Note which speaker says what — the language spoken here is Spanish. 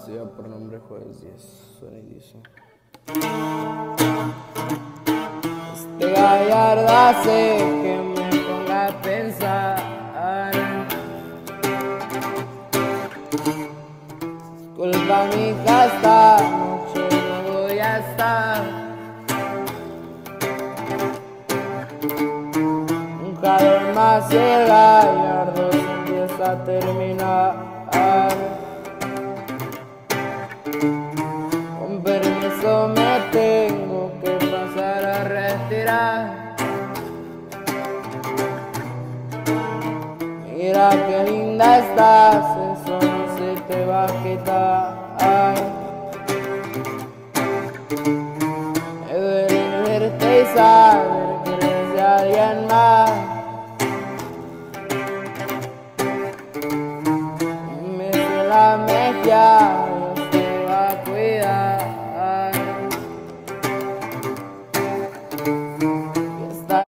Speaker 1: Se llama por nombre Jueves 10, suena y dice: este gallardo hace que me ponga a pensar. Disculpa mi esta noche no voy a estar. Un calor más y el gallardo se empieza a terminar. Con permiso me tengo que pasar a retirar. Mira qué linda estás, eso no se te va a quitar.